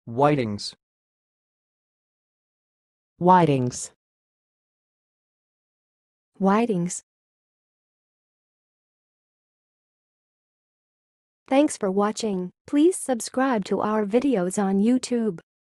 Whiting's. Whiting's. Whiting's. Thanks for watching. Please subscribe to our videos on YouTube.